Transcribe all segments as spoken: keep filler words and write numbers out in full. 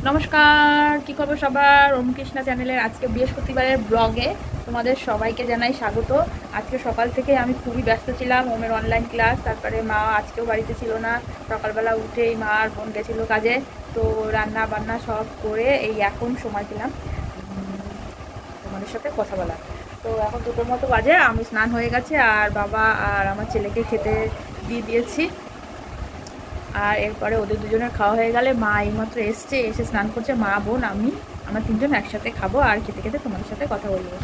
নমস্কার, কি খবর সবার? ওম কৃষ্ণা চ্যানেলের আজকে বৃহস্পতিবারের ব্লগে তোমাদের সবাইকে জানাই স্বাগত। আজকে সকাল থেকে আমি খুবই ব্যস্ত ছিলাম, ওমের অনলাইন ক্লাস, তারপরে মা আজকেও বাড়িতে ছিল না। সকালবেলা উঠেই মা আর বোন গেছিলো কাজে, তো রান্না বান্না সব করে এই এখন সময় পেলাম তোমাদের সাথে কথা বলার। তো এখন দুটোর মতো বাজে, আমি স্নান হয়ে গেছে আর বাবা আর আমার ছেলেকে খেতে দিয়ে দিয়েছি। আর এরপরে ওদের দুজনের খাওয়া হয়ে গেলে মা এইমাত্র এসছে, এসে স্নান করছে। মা বোন আমি আমরা তিনজন একসাথে খাবো আর খেতে খেতে তোমাদের সাথে কথা বলবো।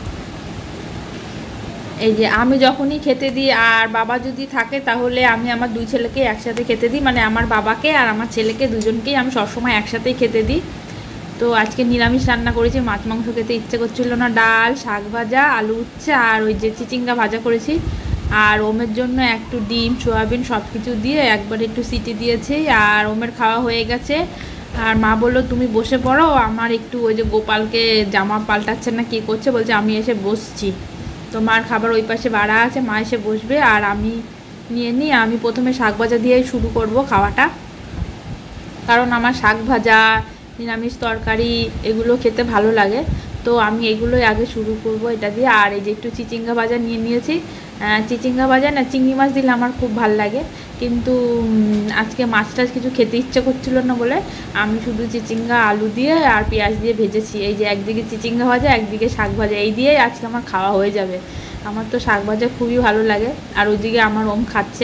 এই যে আমি যখনই খেতে দিই আর বাবা যদি থাকে তাহলে আমি আমার দুই ছেলেকে একসাথে খেতে দিই, মানে আমার বাবাকে আর আমার ছেলেকে দুজনকেই আমি সবসময় একসাথেই খেতে দিই। তো আজকে নিরামিষ রান্না করেছি, মাছ মাংস খেতে ইচ্ছে করছিল না। ডাল, শাক ভাজা, আলু উচ্ছে আর ওই যে চিচিঙ্গা ভাজা করেছি। আর ওমের জন্য একটু ডিম, সোয়াবিন সব কিছু দিয়ে একবার একটু সিটি দিয়েছি। আর ওমের খাওয়া হয়ে গেছে। আর মা বললো তুমি বসে পড়ো, আমার একটু ওই যে গোপালকে জামা পাল্টাচ্ছে না কী করছে, বলছে আমি এসে বসছি। তো মার খাবার ওই পাশে বাড়া আছে, মা এসে বসবে আর আমি নিয়ে নিই। আমি প্রথমে শাক ভাজা দিয়েই শুরু করব খাওয়াটা, কারণ আমার শাক ভাজা, নিরামিষ তরকারি এগুলো খেতে ভালো লাগে। তো আমি এগুলোই আগে শুরু করব এটা দিয়ে। আর এই যে একটু চিচিঙ্গা ভাজা নিয়ে নিয়েছি। চিচিঙ্গা ভাজা না, চিংড়ি মাছ দিলে আমার খুব ভাল লাগে, কিন্তু আজকে মাছ টাছ কিছু খেতে ইচ্ছে করছিল না বলে আমি শুধু চিচিঙ্গা আলু দিয়ে আর পেঁয়াজ দিয়ে ভেজেছি। এই যে একদিকে চিচিঙ্গা ভাজা, একদিকে শাক ভাজা, এই দিয়েই আজকে আমার খাওয়া হয়ে যাবে। আমার তো শাক ভাজা খুবই ভালো লাগে। আর ওইদিকে আমার ওম খাচ্ছে।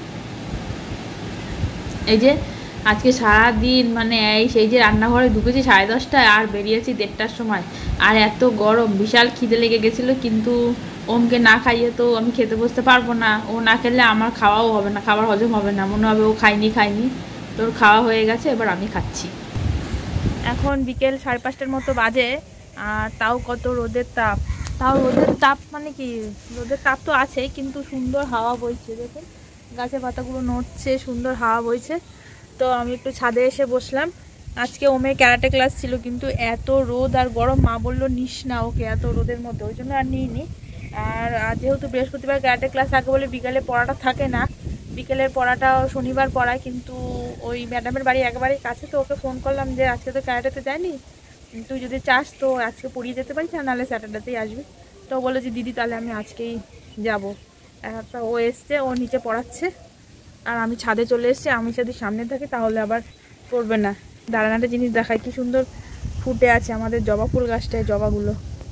এই যে আজকে সারাদিন মানে এই সেই যে রান্নাঘরে ঢুকেছি সাড়ে দশটায় আর বেরিয়েছি দেড়টার সময়। আর এত গরম, বিশাল খিদে লেগে গেছিলো, কিন্তু ওমকে না খাইয়ে তো আমি খেতে বসতে পারবো না। ও না খেলে আমার খাওয়াও হবে না, খাবার হজম হবে না, মনে হবে ও খায়নি খায়নি তোর খাওয়া হয়ে গেছে, এবার আমি খাচ্ছি। এখন বিকেল সাড়ে পাঁচটার মতো বাজে, আর তাও কত রোদের তাপ। তাও রোদের তাপ মানে কি, রোদের তাপ তো আছেই, কিন্তু সুন্দর হাওয়া বইছে। দেখুন গাছের পাতাগুলো নড়ছে, সুন্দর হাওয়া বইছে। তো আমি একটু ছাদে এসে বসলাম। আজকে ওমের ক্যারাটে ক্লাস ছিল, কিন্তু এত রোদ আর গরম, মা বললো নিস না ওকে এত রোদের মধ্যে, ওই জন্য আর নিইনি। আর যেহেতু বৃহস্পতিবার ক্যারাটে ক্লাস থাকে বলে বিকেলে পড়াটা থাকে না। বিকেলের পড়াটাও শনিবার পড়ায়, কিন্তু ওই ম্যাডামের বাড়ি একেবারেই কাছে, তো ওকে ফোন করলাম যে আজকে তো ক্যারাটেতে যায়নি, তুই যদি চাস তো আজকে পড়িয়ে যেতে পারিস, আর নাহলে স্যাটারডেতেই আসবি। তো বলে যে দিদি তাহলে আমি আজকেই যাবো। একটা ও এসছে, ও নিচে পড়াচ্ছে আর আমি ছাদে চলে এসেছি। আমি যদি সামনে থাকি তাহলে আবার পড়বে না। দাঁড়ান একটা জিনিস দেখায়, কি সুন্দর ফুটে আছে আমাদের জবা ফুল গাছটায়, জবাগুলো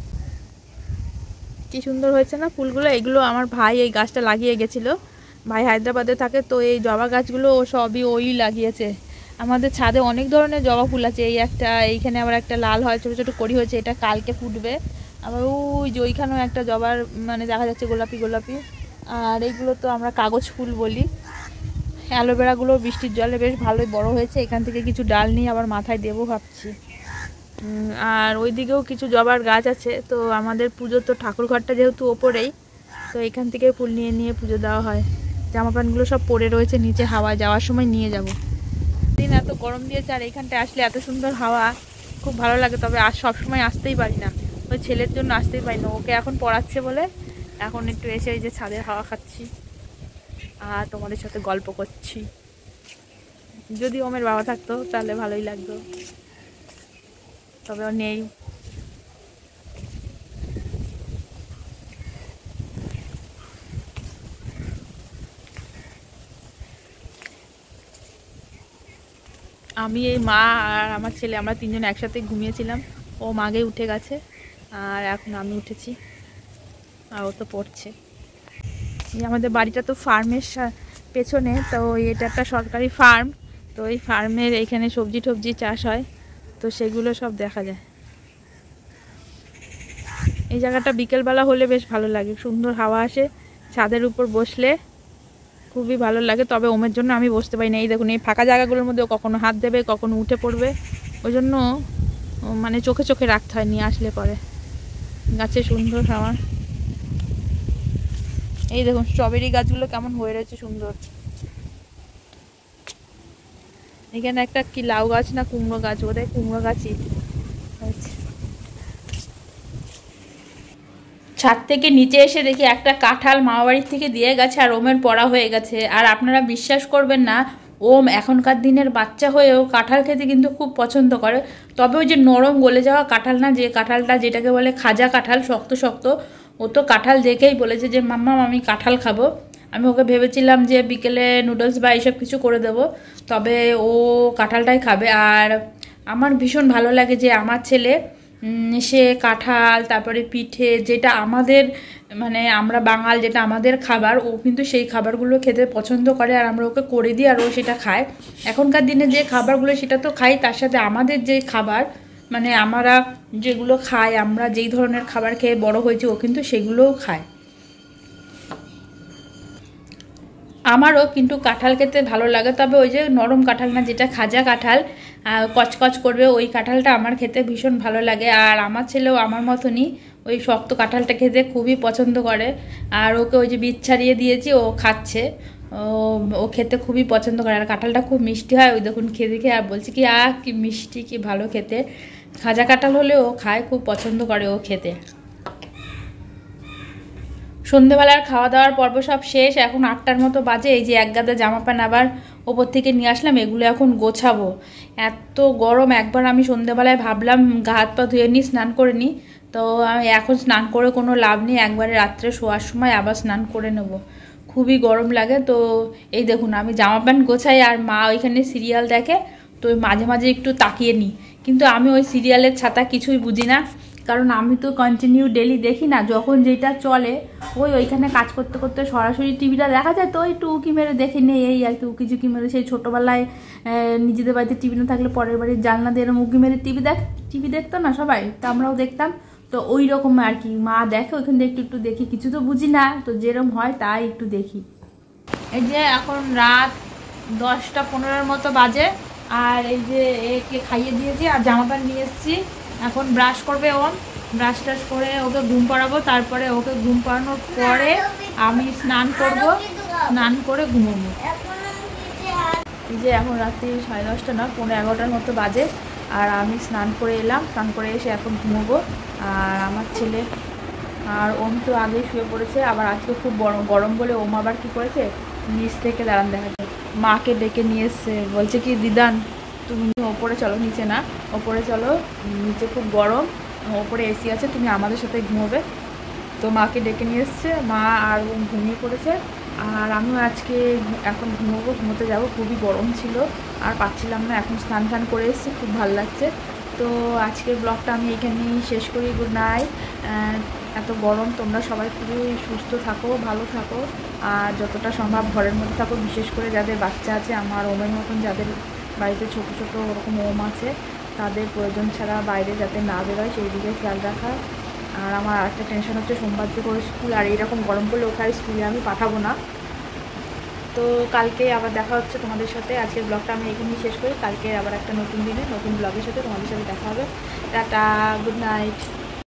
কি সুন্দর হয়েছে না ফুলগুলো। এগুলো আমার ভাই এই গাছটা লাগিয়ে গেছিলো, ভাই হায়দ্রাবাদে থাকে, তো এই জবা গাছগুলো ও সবই ওই লাগিয়েছে। আমাদের ছাদে অনেক ধরনের জবা ফুল আছে, এই একটা, এইখানে আবার একটা লাল হয় ছোটো ছোটো কড়ি হয়েছে, এটা কালকে ফুটবে। আবার ওই যে ওইখানেও একটা জবার মানে দেখা যাচ্ছে গোলাপি গোলাপি। আর এইগুলো তো আমরা কাগজ ফুল বলি। অ্যালোভেরাগুলো বৃষ্টির জলে বেশ ভালোই বড় হয়েছে, এখান থেকে কিছু ডাল নিয়ে আবার মাথায় দেবো ভাবছি। আর ওই দিকেও কিছু জবার গাছ আছে। তো আমাদের পুজো তো ঠাকুর ঘরটা যেহেতু ওপরেই, তো এখান থেকে ফুল নিয়ে নিয়ে পুজো দেওয়া হয়। জামা প্যান্টগুলো সব পরে রয়েছে নিচে, হাওয়া যাওয়ার সময় নিয়ে যাব। দিন এত গরম দিয়েছে আর এইখানটায় আসলে এত সুন্দর হাওয়া, খুব ভালো লাগে। তবে আর সবসময় আসতেই পারি না, ওই ছেলের জন্য আসতেই পারি না, ওকে এখন পড়াচ্ছে বলে এখন একটু এসে এই যে ছাদের হাওয়া খাচ্ছি আর তোমাদের সাথে গল্প করছি। যদি ওমের বাবা থাকতো তাহলে ভালোই লাগতো, তবে ও নেই। আমি, এই মা আর আমার ছেলে, আমরা তিনজন একসাথে ঘুমিয়েছিলাম। ও মাগে উঠে গেছে আর এখন আমি উঠেছি আর ও তো পড়ছে। এই আমাদের বাড়িটা তো ফার্মের পেছনে, তো এটা একটা সরকারি ফার্ম। তো এই ফার্মের এইখানে সবজি টবজি চাষ হয়, তো সেগুলো সব দেখা যায়। এই জায়গাটা বিকেলবেলা হলে বেশ ভালো লাগে, সুন্দর হাওয়া আসে, ছাদের উপর বসলে খুবই ভালো লাগে। তবে ওমের জন্য আমি বসতে পারি না। এই দেখুন এই ফাঁকা জায়গাগুলোর মধ্যে কখনো হাত দেবে, কখনো উঠে পড়বে, ওই জন্য মানে চোখে চোখে রাখতে হয় নিয়ে আসলে পরে। গাছে সুন্দর হাওয়া। এই দেখুন স্ট্রবেরি গাছগুলো কেমন হয়ে রয়েছে সুন্দর। এখানে একটা কি লাউ গাছ না কুমড়ো গাছ, বোধহয় কুমড়ো গাছই হয়েছে। ছাদ থেকে নিচে এসে দেখি একটা কাঁঠাল মামাবাড়ির থেকে দিয়ে গেছে আর ওমের পড়া হয়ে গেছে। আর আপনারা বিশ্বাস করবেন না, ওম এখনকার দিনের বাচ্চা হয়েও কাঁঠাল খেতে কিন্তু খুব পছন্দ করে, তবে ওই যে নরম গলে যাওয়া কাঁঠাল না, যে কাঁঠালটা যেটাকে বলে খাজা কাঁঠাল, শক্ত শক্ত, ও তো কাঁঠাল দেখেই বলেছে যে মাম্মা আমি কাঁঠাল খাবো। আমি ওকে ভেবেছিলাম যে বিকেলে নুডলস বা এইসব কিছু করে দেবো, তবে ও কাঁঠালটাই খাবে। আর আমার ভীষণ ভালো লাগে যে আমার ছেলে সে কাঁঠাল, তারপরে পিঠে, যেটা আমাদের মানে আমরা বাঙাল, যেটা আমাদের খাবার, ও কিন্তু সেই খাবারগুলো খেতে পছন্দ করে, আর আমরা ওকে করে দিই আর ও সেটা খায়। এখনকার দিনে যে খাবারগুলো সেটা তো খাই, তার সাথে আমাদের যে খাবার মানে আমরা যেগুলো খাই, আমরা যেই ধরনের খাবার খেয়ে বড় হয়েছি, ও কিন্তু সেগুলোও খায়। আমারও কিন্তু কাঁঠাল খেতে ভালো লাগে, তবে ওই যে নরম কাঁঠাল না, যেটা খাজা কাঁঠাল কচকচ করবে, ওই কাঁঠালটা আমার খেতে ভীষণ ভালো লাগে। আর আমার ছেলেও আমার মতনই ওই শক্ত কাঁঠালটা খেতে খুবই পছন্দ করে, আর ওকে ওই যে বীজ ছাড়িয়ে দিয়েছি, ও খাচ্ছে, ও ও খেতে খুবই পছন্দ করে। আর কাঁঠালটা খুব মিষ্টি হয়, ওই দেখুন খেয়ে দেখে আর বলছি কি আহ কি মিষ্টি, কি ভালো খেতে। খাজা কাঁঠাল হলে ও খায়, খুব পছন্দ করে ও খেতে। সন্ধেবেলার খাওয়া দাওয়ার পর্ব সব শেষ, এখন আটটার মতো বাজে। এই যে এক গাদা জামা প্যান্ট আবার ওপর থেকে নিয়ে আসলাম, এগুলো এখন গোছাবো। এত গরম, একবার আমি সন্ধেবেলায় ভাবলাম গা হাত পা ধুয়ে নিই, স্নান করে নিই, তো আমি এখন স্নান করে কোনো লাভ নেই, একবারে রাত্রে শোয়ার সময় আবার স্নান করে নেব, খুবই গরম লাগে। তো এই দেখুন আমি জামা প্যান্ট গোছাই, আর মা ওইখানে সিরিয়াল দেখে, তো মাঝে মাঝে একটু তাকিয়ে নিই, কিন্তু আমি ওই সিরিয়ালের ছাতা কিছুই বুঝি না, কারণ আমি তো কন্টিনিউ ডেলি দেখি না, যখন যেটা চলে ওই ওইখানে কাজ করতে করতে সরাসরি টিভিটা দেখা যায়, তো একটু উকি মেরে দেখে নেই, এই আর কি উকি ঝুঁকি মেরে। সেই ছোটোবেলায় নিজেদের বাড়িতে টিভি না থাকলে পরের বাড়ির জানলা দিয়ে এরকম উকি মেরে টিভি দেখ টিভি দেখতাম না সবাই, তো আমরাও দেখতাম, তো ওই রকম আর কি মা দেখে, ওইখান থেকে একটু একটু দেখি, কিছু তো বুঝি না, তো যেরকম হয় তাই একটু দেখি। এই যে এখন রাত দশটা পনেরোর মতো বাজে, আর এই যে একে খাইয়ে দিয়েছি আর জামা প্যান্ট নিয়ে এসেছি, এখন ব্রাশ করবে ও, ব্রাশ টাশ করে ওকে ঘুম পাড়াবো, তারপরে ওকে ঘুম পাড়ানোর পরে আমি স্নান করব, স্নান করে ঘুমোবো। এই যে এখন রাত্রি সাড়ে দশটা না পনেরো এগারোটার মতো বাজে, আর আমি স্নান করে এলাম, স্নান করে এসে এখন ঘুমোবো। আর আমার ছেলে আর ওম তো আগেই শুয়ে পড়েছে, আবার আজকে খুব গরম গরম বলে ওম আবার কী করেছে, নিচ থেকে দাঁড়ান দেখা যায় মাকে ডেকে নিয়ে এসছে, বলছে কি দিদান তুমি ওপরে চলো, নিচে না ওপরে চলো, নিচে খুব গরম, ওপরে এসি আছে, তুমি আমাদের সাথে ঘুমোবে। তো মাকে ডেকে নিয়ে এসছে, মা আর ওম ঘুমিয়ে পড়েছে, আর আমিও আজকে এখন ঘুমোবো, ঘুমোতে যাব, খুবই গরম ছিল আর পাচ্ছিলাম না, এখন স্নান টান করে এসেছি, খুব ভালো লাগছে। তো আজকের ব্লগটা আমি এখানেই শেষ করি, গুড নাইট। এত গরম, তোমরা সবাই খুবই সুস্থ থাকো, ভালো থাকো, আর যতটা সম্ভব ঘরের মধ্যে থাকো, বিশেষ করে যাদের বাচ্চা আছে, আমার ওমের মতন যাদের বাড়িতে ছোটো ছোটো ওরকম ওম আছে, তাদের প্রয়োজন ছাড়া বাইরে যাতে না বেরোয় সেই দিকে খেয়াল রাখা। আর আমার আরেকটা টেনশন হচ্ছে সোমবার থেকে ওর স্কুল, আর এইরকম গরম পড়লে ওকে আর স্কুলে আমি পাঠাবো না। তো কালকে আবার দেখা হচ্ছে তোমাদের সাথে, আজকের ব্লগটা আমি এখানেই শেষ করি, কালকে আবার একটা নতুন দিনে নতুন ব্লগের সাথে তোমাদের সাথে দেখা হবে। টাটা, গুড নাইট।